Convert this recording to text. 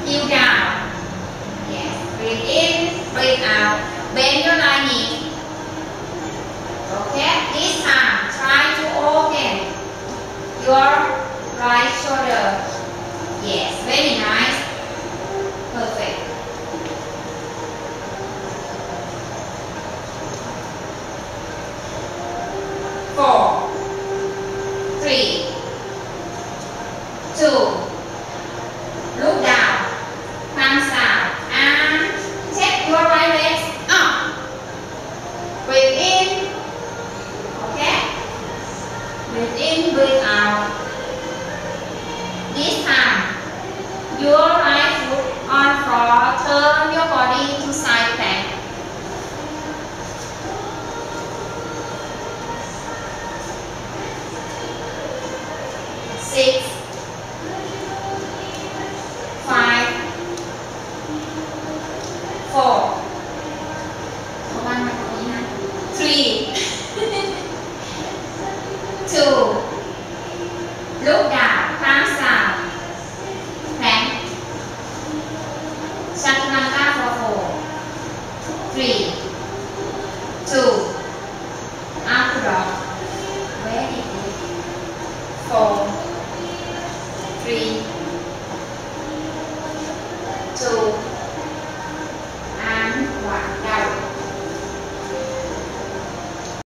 Heel down. Yes. Breathe in, breathe out. Bend your right knee. Okay. This time, try to open your right shoulder. Yes. Very nice. Perfect. Four, three, two. Look down, palms down, and take your right leg up. Breathe in, okay? Breathe in, breathe out. This time, your right foot on floor, turn your body to side plank. 6, 5, 4, 3, 2, look down, palms down, plank, chaturanga for 4, 3, 2, up dog, very good, 4, 3,